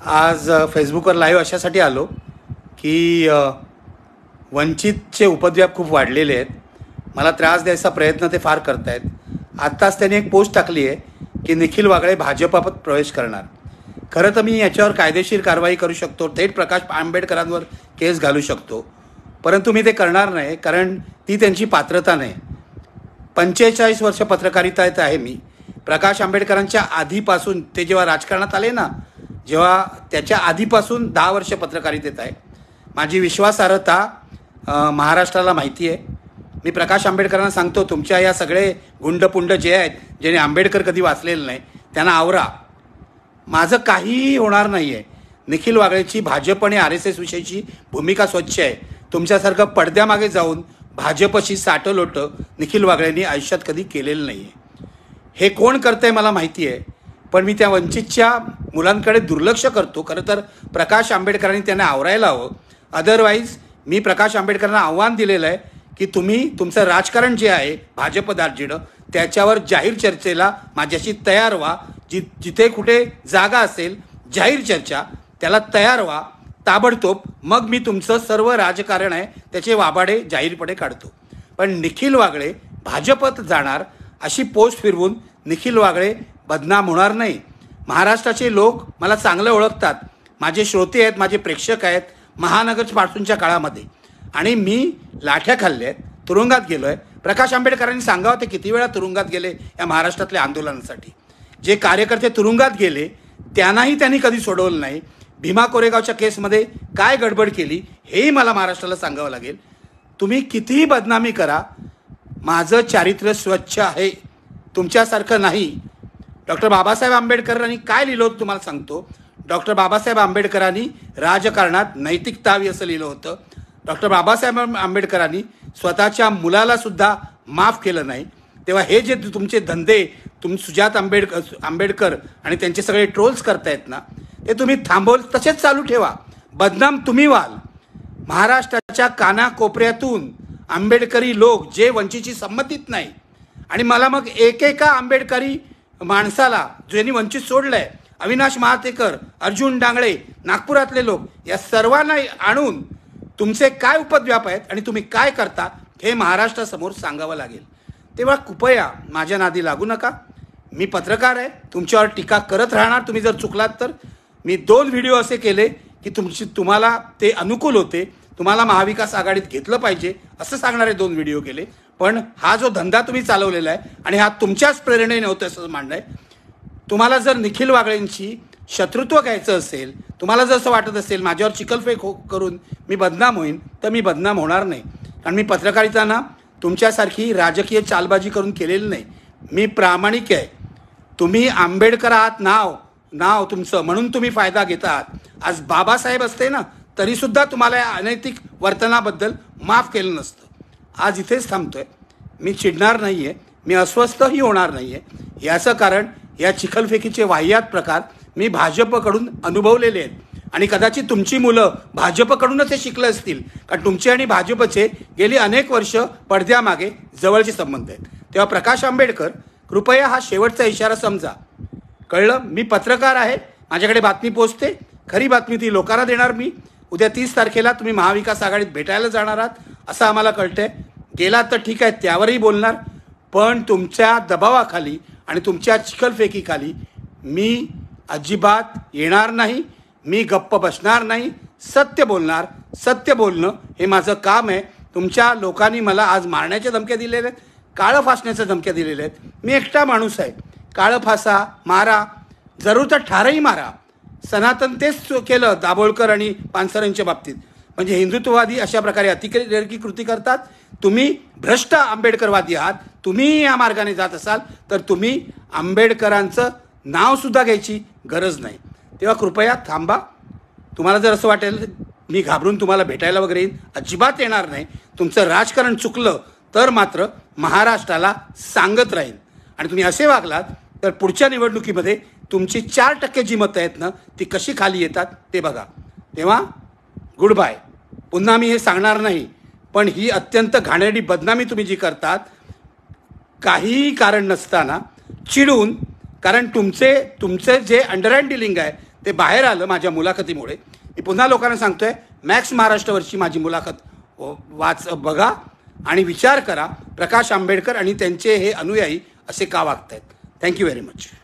आज फेसबुकवर लाईव्ह अशासाठी आलो की वंचितचे उपद्व्याप खूप वाढलेले आहेत. मला त्रास द्यायचा प्रयत्न ते फार करतायत. आत्ताच त्यांनी एक पोस्ट टाकली आहे की निखिल वागळे भाजपात प्रवेश करणार. खरं तर मी याच्यावर कायदेशीर कारवाई करू शकतो, थेट प्रकाश आंबेडकरांवर केस घालू शकतो, परंतु मी ते करणार नाही, कारण ती त्यांची पात्रता नाही. 45 वर्ष पत्रकारितेत आहे मी. प्रकाश आंबेडकरांच्या आधीपासून ते जेव्हा राजकारणात आले ना, जेव्हा त्याच्या आधीपासून 10 वर्ष पत्रकारितेत आहे. माझी विश्वासार्हता महाराष्ट्राला माहिती आहे. मी प्रकाश आंबेडकरांना सांगतो, तुमच्या या सगळे गुंडपुंड जे आहेत, ज्याने आंबेडकर कधी वाचलेलं नाही, त्यांना आवरा. माझं काहीही होणार नाही आहे. निखिल वागळेची भाजप आणि RSS विषयीची भूमिका स्वच्छ आहे. तुमच्यासारखं पडद्यामागे जाऊन भाजपशी साटलोटं निखिल वागळेंनी आयुष्यात कधी केलेलं नाही आहे. हे कोण करतंय मला माहिती आहे, पण मी त्या वंचितच्या मुलांकडे दुर्लक्ष करतो. खरं तर प्रकाश आंबेडकरांनी त्यांना आवरायला हवं. अदरवाईज मी प्रकाश आंबेडकरांना आव्हान दिलेलं आहे की तुम्ही तुमचं राजकारण जे आहे भाजप दार्जिणं, त्याच्यावर जाहीर चर्चेला माझ्याशी तयार व्हा. जिथे कुठे जागा असेल जाहीर चर्चा, त्याला तयार व्हा ताबडतोब. मग मी तुमचं सर्व राजकारण आहे त्याचे वाबाडे जाहीरपणे काढतो. पण निखिल वागळे भाजपत जाणार अशी पोस्ट फिरवून निखिल वागळे बदनाम होणार नाही. महाराष्ट्राचे लोक मला चांगलं ओळखतात. माझे श्रोते आहेत, माझे प्रेक्षक आहेत महानगरपासूनच्या काळामध्ये, आणि मी लाठ्या खाल्ल्या आहेत, तुरुंगात गेलो आहे. प्रकाश आंबेडकरांनी सांगावं ते किती वेळा तुरुंगात गेले या महाराष्ट्रातल्या आंदोलनासाठी. जे कार्यकर्ते तुरुंगात गेले त्यांनाही त्यांनी कधी सोडवलं नाही. भीमा कोरेगावच्या केसमध्ये काय गडबड केली हेही मला महाराष्ट्राला सांगावं लागेल. तुम्ही कितीही बदनामी करा, माझं चारित्र्य स्वच्छ आहे, तुमच्यासारखं नाही. डॉक्टर बाबासाहेब आंबेडकरांनी काय लिहिलं होतं तुम्हाला सांगतो. डॉक्टर बाबासाहेब आंबेडकरांनी राजकारणात नैतिकता हवी असं लिहिलं होतं. डॉक्टर बाबासाहेब आंबेडकरांनी स्वतःच्या मुलाला सुद्धा माफ केलं नाही. तेव्हा हे जे तुमचे धंदे सुजात आंबेडकर आणि त्यांचे सगळे ट्रोल्स करतायत ना, ते तुम्ही तसेच चालू ठेवा. बदनाम तुम्ही व्हाल. महाराष्ट्राच्या कानाकोपऱ्यातून आंबेडकरी लोक जे वंचितची संमतीत नाही, आणि मला मग एकेका आंबेडकरी माणसाला ज्यांनी वंचित सोडलंय, अविनाश महातेकर, अर्जुन डांगळे, नागपुरातले लोक, या सर्वांना आणून तुमचे काय उपद्व्याप आहेत आणि तुम्ही काय करता हे महाराष्ट्रासमोर सांगावं लागेल. तेव्हा कृपया माझ्या नादी लागू नका. मी पत्रकार आहे, तुमच्यावर टीका करत राहणार तुम्ही जर चुकलात तर. मी 2 व्हिडिओ असे केले की तुम्हाला ते अनुकूल होते, तुम्हाला महाविकास आघाडीत घेतलं पाहिजे असं सांगणारे 2 व्हिडिओ केले. पण हा जो धंदा तुम्ही चालवलेला आहे आणि हा तुमच्याच प्रेरणेने होतं असं मांडणं आहे. तुम्हाला जर निखिल वागळेंची शत्रुत्व घ्यायचं असेल, तुम्हाला जर असं वाटत असेल माझ्यावर चिखलफेक करून मी बदनाम होईन, तर मी बदनाम होणार नाही. कारण मी पत्रकारिताना तुमच्यासारखी राजकीय चालबाजी करून केलेली नाही. मी प्रामाणिक आहे. तुम्ही आंबेडकर आहात, नाव तुमचं, म्हणून तुम्ही फायदा घेतात. आज बाबासाहेब असते ना तरीसुद्धा तुम्हाला या अनैतिक वर्तनाबद्दल माफ केलं नसतं. आज इथेच थांबतोय. मी चिडणार नाही आहे, मी अस्वस्थही होणार नाही आहे. याचं कारण या चिखलफेकीचे वाह्यात प्रकार मी भाजपकडून अनुभवलेले आहेत, आणि कदाचित तुमची मुलं भाजपकडूनच हे शिकले असतील, कारण तुमचे आणि भाजपचे गेली अनेक वर्ष पडद्यामागे जवळचे संबंध आहेत. तेव्हा प्रकाश आंबेडकर, कृपया हा शेवटचा इशारा समजा. कळलं? मी पत्रकार आहे, माझ्याकडे बातमी पोचते, खरी बातमी ती लोकांना देणार मी. उद्या 30 तारखेला तुम्ही महाविकास आघाडीत भेटायला जाणार आहात असं आम्हाला कळतंय. गेलात तर ठीक आहे, त्यावरही बोलणार. पण तुमच्या दबावाखाली आणि तुमच्या चिखलफेकीखाली मी अजिबात येणार नाही. मी गप्प बसणार नाही. सत्य बोलणार. सत्य बोलणं हे माझं काम आहे. तुमच्या लोकांनी मला आज मारण्याच्या धमक्या दिलेल्या आहेत, काळं फासण्याच्या धमक्या दिलेल्या आहेत. मी एकटा माणूस आहे. काळं फासा, मारा, जरूर तर ठारही मारा. सनातन तेच केलं दाभोळकर आणि पानसरेंच्या बाबतीत. म्हणजे हिंदुत्ववादी अशा प्रकारे अतिरेकी कृती करतात. तुम्ही भ्रष्ट आंबेडकरवादी आहात. तुम्ही या मार्गाने जात असाल तर तुम्ही आंबेडकरांचं नावसुद्धा घ्यायची गरज नाही. तेव्हा कृपया थांबा. तुम्हाला जर असं वाटेल मी घाबरून तुम्हाला भेटायला वगैरे येईन, अजिबात येणार नाही. तुमचं राजकारण चुकलं तर मात्र महाराष्ट्राला सांगत राहील. आणि तुम्ही असे वागलात तर पुढच्या निवडणुकीमध्ये तुमची 4% जी मतं आहेत ना, ती कशी खाली येतात ते बघा. तेव्हा गुड बाय. पुन्हा मी हे सांगणार नाही. पण ही अत्यंत घाणेरडी बदनामी तुम्ही जी करतात, काहीही कारण नसताना चिडून, कारण तुमचे जे अंडरहँड डिलिंग आहे ते बाहेर आलं माझ्या मुलाखतीमुळे. मी पुन्हा लोकांना सांगतोय, मॅक्स महाराष्ट्रावरची माझी मुलाखत बघा आणि विचार करा प्रकाश आंबेडकर आणि त्यांचे हे अनुयायी असे का वागत आहेत. Thank you very much.